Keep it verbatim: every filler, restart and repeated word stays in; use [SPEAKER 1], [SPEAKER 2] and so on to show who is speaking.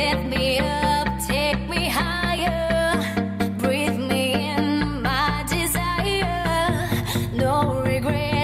[SPEAKER 1] Lift me up, take me higher, breathe me in my desire. No regret.